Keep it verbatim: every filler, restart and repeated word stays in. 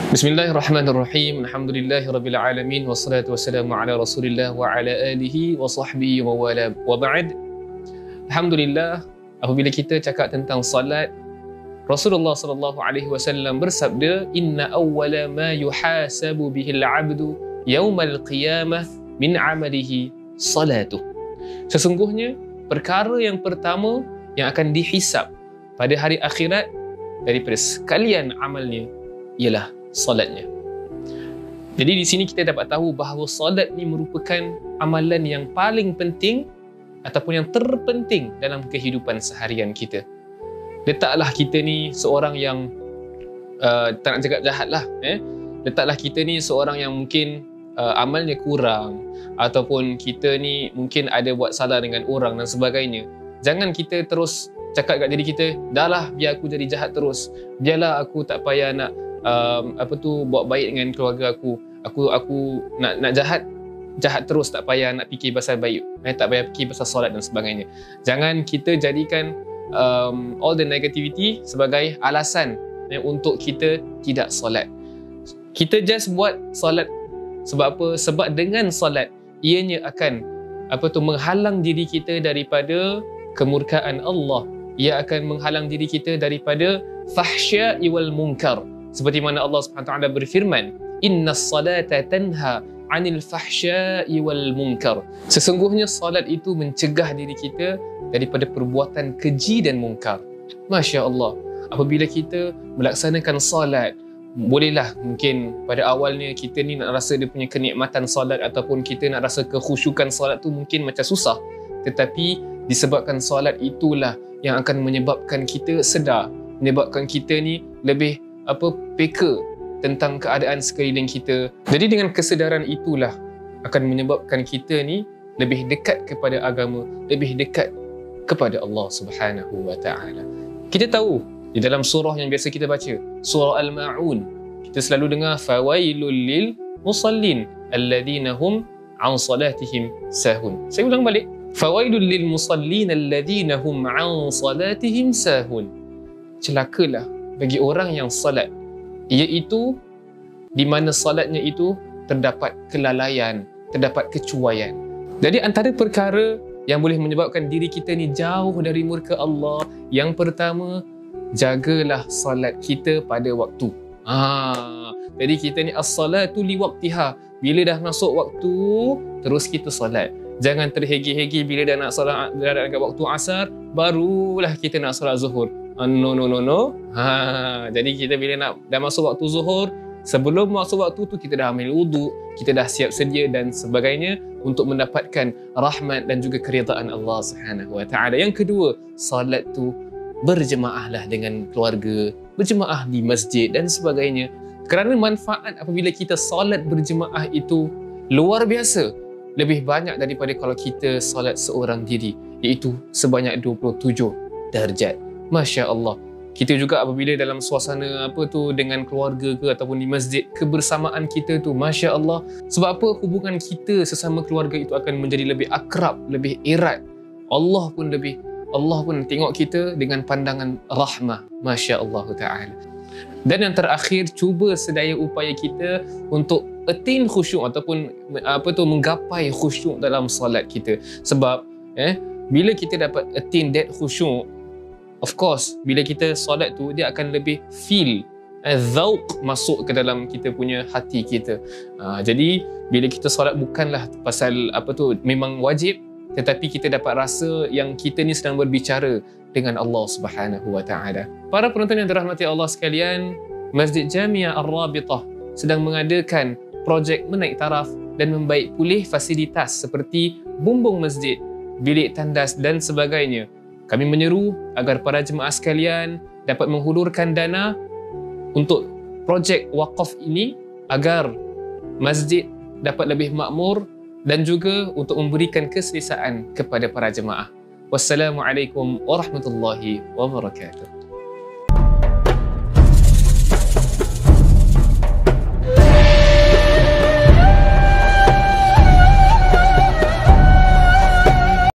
Bismillahirrahmanirrahim. Alhamdulillahirabbil alamin wassalatu wassalamu ala Rasulillah wa ala alihi wa sahbihi wa wala. Wa ba'd. Alhamdulillah, apabila kita cakap tentang salat, Rasulullah sallallahu alaihi wasallam bersabda, "Inna awwala ma yuhasabu bihil 'abdu yaumal qiyamah min 'amalihi salatuh." Sesungguhnya perkara yang pertama yang akan dihisap pada hari akhirat daripada sekalian amalnya ialah solatnya. Jadi di sini kita dapat tahu bahawa solat ni merupakan amalan yang paling penting ataupun yang terpenting dalam kehidupan seharian kita. Letaklah kita ni seorang yang uh, tak nak cakap jahat lah, eh? Letaklah kita ni seorang yang mungkin uh, amalnya kurang, ataupun kita ni mungkin ada buat salah dengan orang dan sebagainya. Jangan kita terus cakap kat diri kita, dah lah biar aku jadi jahat terus, biarlah aku tak payah nak Um, apa tu buat baik dengan keluarga aku. Aku aku nak nak jahat jahat terus, tak payah nak fikir pasal baik, eh, tak payah fikir pasal solat dan sebagainya. Jangan kita jadikan um, all the negativity sebagai alasan eh, untuk kita tidak solat. Kita just buat solat sebab apa? Sebab dengan solat ianya akan apa tu menghalang diri kita daripada kemurkaan Allah. Ia akan menghalang diri kita daripada fahsya'i wal munkar. Seperti mana Allah Subhanahu Wa Taala berfirman, "Innas salata tanha 'anil fahsya'i wal munkar." Sesungguhnya salat itu mencegah diri kita daripada perbuatan keji dan mungkar. Masya-Allah. Apabila kita melaksanakan salat, bolehlah mungkin pada awalnya kita ni nak rasa dia punya kenikmatan salat ataupun kita nak rasa kekhusyukan salat tu mungkin macam susah. Tetapi disebabkan salat itulah yang akan menyebabkan kita sedar, menyebabkan kita ni lebih apa peka tentang keadaan sekeliling kita. Jadi dengan kesedaran itulah akan menyebabkan kita ni lebih dekat kepada agama, lebih dekat kepada Allah Subhanahu Wa Taala. Kita tahu di dalam surah yang biasa kita baca, surah Al-Ma'un, kita selalu dengar fawailul lil musallin alladhina hum an salatihim sahun. Saya ulang balik, fawailul lil musallin alladhina hum an salatihim sahun. Celakalah bagi orang yang salat, iaitu di mana salatnya itu terdapat kelalaian, terdapat kecuaian. Jadi antara perkara yang boleh menyebabkan diri kita ni jauh dari murka Allah, yang pertama, jagalah salat kita pada waktu. Ah, jadi kita ni as-salatu li waqtiha. Bila dah masuk waktu, terus kita salat. Jangan terhegi-hegi bila dah nak salat dekat waktu asar, barulah kita nak salat zuhur. Uh, no no no no. Ha, jadi kita bila nak dah masuk waktu zuhur, sebelum masuk waktu tu kita dah ambil wuduk, kita dah siap sedia dan sebagainya untuk mendapatkan rahmat dan juga keridaan Allah Subhanahu Wa Taala. Yang kedua, salat tu berjemaahlah dengan keluarga, berjemaah di masjid dan sebagainya. Kerana manfaat apabila kita salat berjemaah itu luar biasa, lebih banyak daripada kalau kita salat seorang diri, iaitu sebanyak dua puluh tujuh darjat. Masya Allah. Kita juga apabila dalam suasana apa tu dengan keluarga ke ataupun di masjid, kebersamaan kita tu Masya Allah. Sebab apa? Hubungan kita sesama keluarga itu akan menjadi lebih akrab, lebih erat. Allah pun lebih Allah pun tengok kita dengan pandangan rahmah. Masya Allah Ta'ala. Dan yang terakhir, cuba sedaya upaya kita untuk attain khusyuk ataupun apa tu menggapai khusyuk dalam solat kita. Sebab eh bila kita dapat attain that khusyuk, of course, bila kita solat tu, dia akan lebih feel, eh, dhauq masuk ke dalam kita punya hati kita. Uh, jadi, bila kita solat bukanlah pasal apa tu, memang wajib, tetapi kita dapat rasa yang kita ni sedang berbicara dengan Allah Subhanahu Wa Taala. Para penonton yang dirahmati Allah sekalian, Masjid Jamiah Ar-Rabitah sedang mengadakan projek menaik taraf dan membaik pulih fasilitas seperti bumbung masjid, bilik tandas dan sebagainya. Kami menyeru agar para jemaah sekalian dapat menghulurkan dana untuk projek wakaf ini agar masjid dapat lebih makmur dan juga untuk memberikan keselesaan kepada para jemaah. Wassalamualaikum warahmatullahi wabarakatuh.